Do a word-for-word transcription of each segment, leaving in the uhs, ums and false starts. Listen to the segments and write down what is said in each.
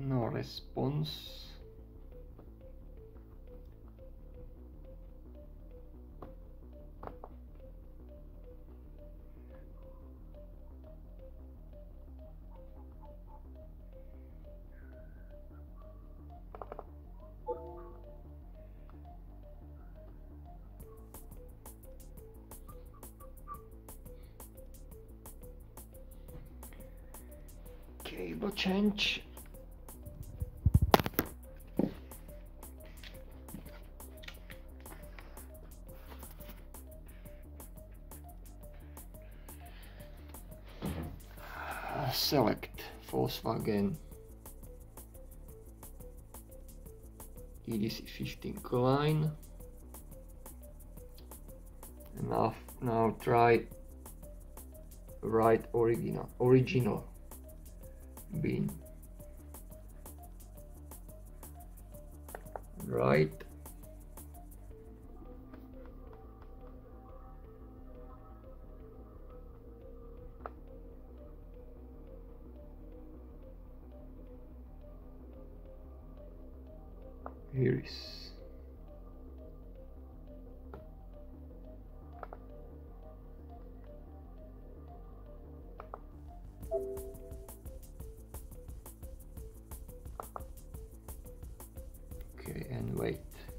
No response. Cable change. Select Volkswagen E D C fifteen line, and now, now try right original original bin. Right. Here is okay, and wait.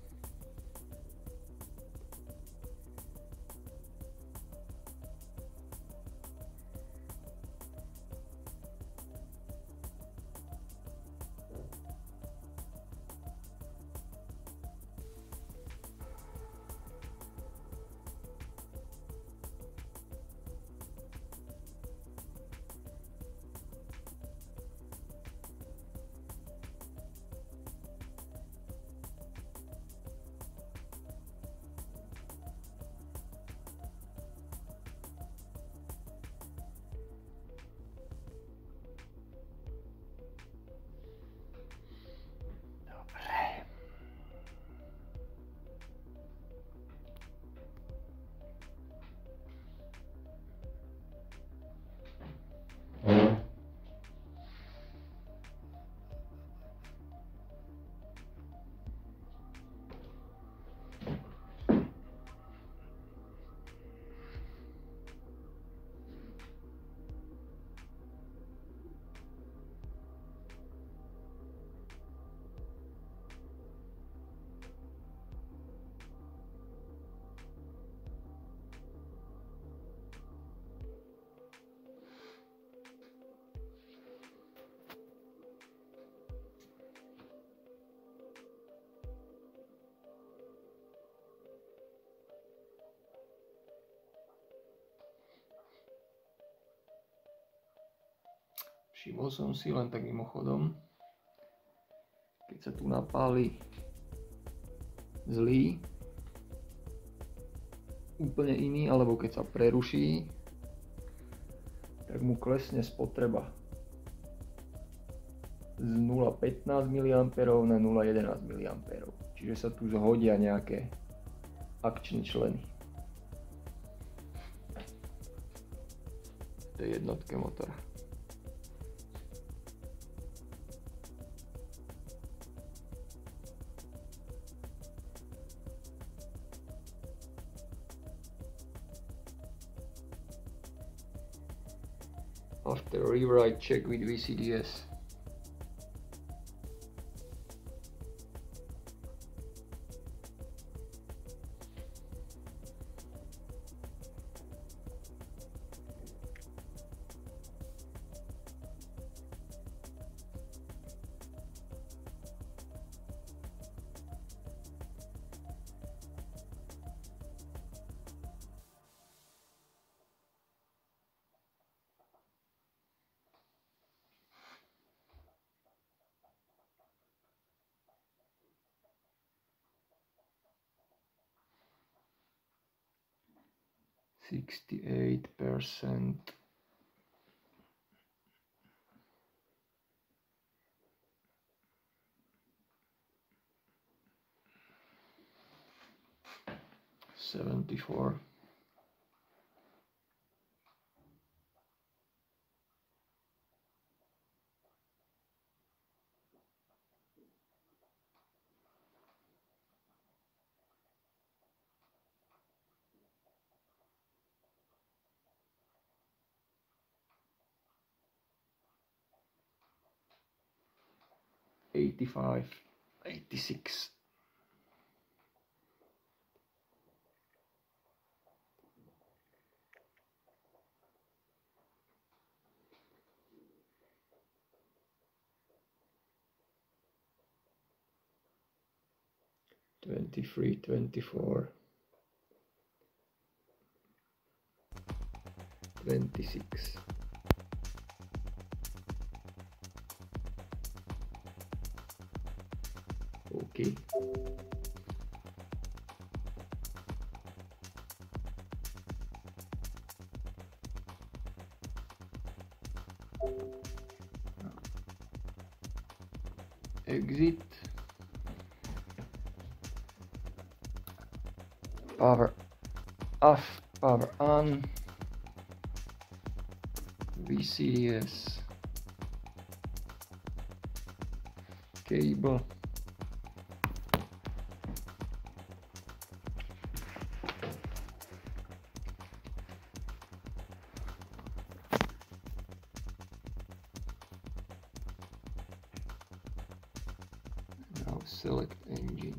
Všimol som si len tak mimochodom, keď sa tu napáli zlý, úplne iný, alebo keď sa preruší, tak mu klesne spotreba z nula celá pätnásť miliampérov na nula celá jedenásť miliampérov. Čiže sa tu zhodia nejaké akčné členy v tej jednotke motora. After rewrite, check with V C D S. sixty-eight percent. seventy-four. eighty-five, eighty-six. Twenty-three, twenty-four, twenty-six. Okay. Exit. Power off, power on. V C D S. Cable. Now select engine.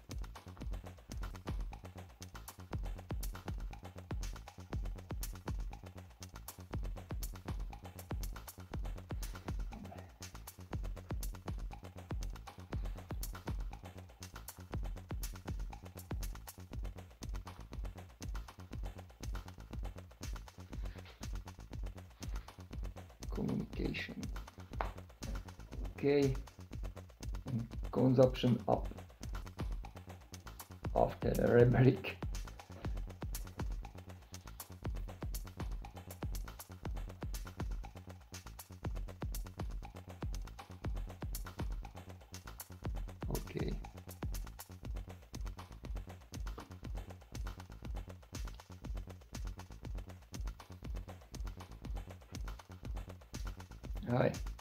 Communication. Okay. And consumption up after the rebellic. Okay. Hi.